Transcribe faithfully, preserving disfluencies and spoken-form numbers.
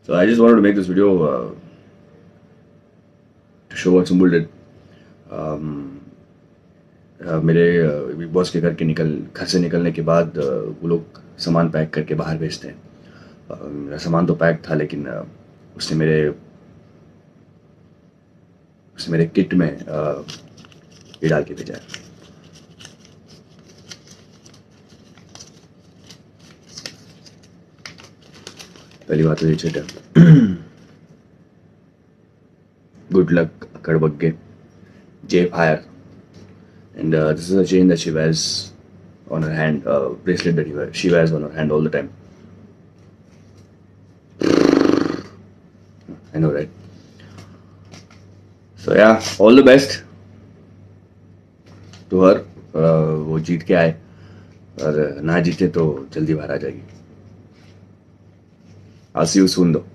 So I just wanted to make this video uh, to show what Sumbul did. Um, uh, मेरे Bigg Boss के घर के निकल घर से निकलने के बाद uh, वो लोग सामान पैक करके बाहर भेजते हैं. uh, मेरा सामान तो पैक था, लेकिन uh, उसने मेरे उसने मेरे किट में uh, ये डाल के भेजा है. पहली बात तो ये चीट है. Good luck, Kadbagge. J Fire. And uh, this is a chain that she wears on her hand, uh, bracelet that she wears, she wears on her hand all the time. I know, right? So yeah, all the best to her. uh, वो जीत के आए, और ना जीते तो जल्दी बाहर आ जाएगी. I'll see you soon though.